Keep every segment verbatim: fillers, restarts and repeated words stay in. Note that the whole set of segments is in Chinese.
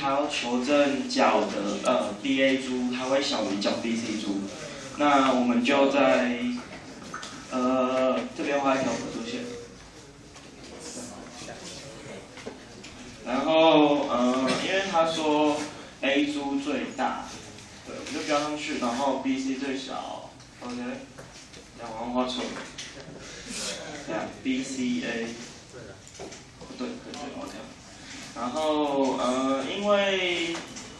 它要求证角的呃 B A 株它会小于角 B C 株，那我们就在呃这边画一条合作线，然后呃因为他说 A 株最大，对，我们就标上去，然后 B C 最小 ，OK， 这样往画错了，这样 B C A， 对，对对 ，OK。然后呃，因为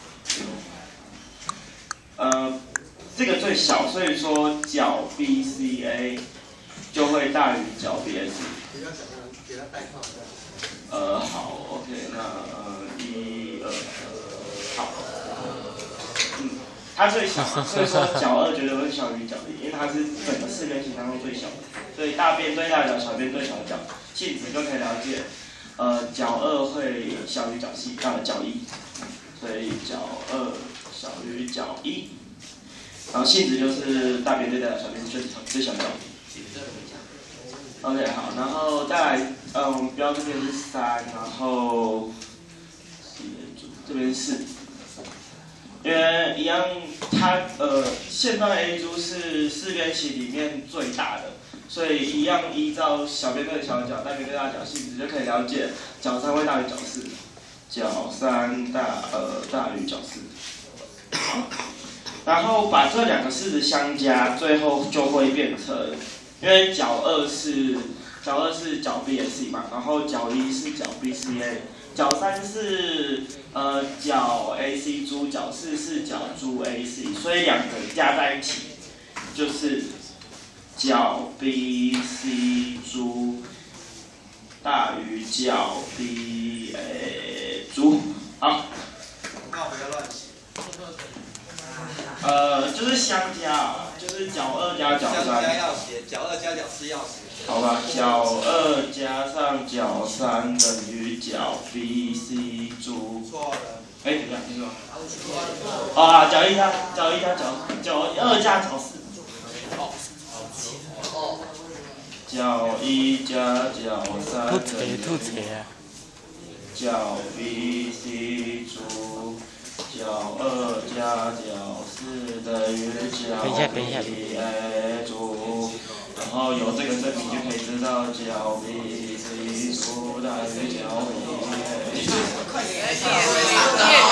呃这个最小，所以说角 B C A 就会大于角 B S。给它代号。呃，好 ，OK， 那呃一二好，嗯，它最小，所以说角二绝对会小于角一，因为它是整个四边形当中最小的，所以大边最大角，小边最小的角，性质就可以了解。呃，角二会小于角一，呃角一，所以角二小于角一，然后性质就是大边对大角，小边是最小最小角。OK， 好，然后再来，呃，我们标这边是三，然后这边是四，因为一样，它呃线段 A 株是四边形里面最大的。所以一样依照小边对小角、大边对大角性质，就可以了解角三会大于角四，角三大呃大于角四。然后把这两个式子相加，最后就会变成，因为角二是角二是角 B S C 嘛，然后角一是角 B C A， 角三是呃角 A C 株，角四是角株 A C， 所以两个加在一起就是角 B C 株大于角 B A 株，好。 那不要乱写。 呃，就是相加，就是角二加角三。 相加要写，角二加角四要写。 好吧，角二加上角三等于角 B C 株。 错了。 哎，等一下，你说。啊，角一加角一加角角二加角四。角一加角三等于角 B C 株，角二加角四等于角 B A 株，然后由这个证明就可以知道角 B C 株大于角 B A 株。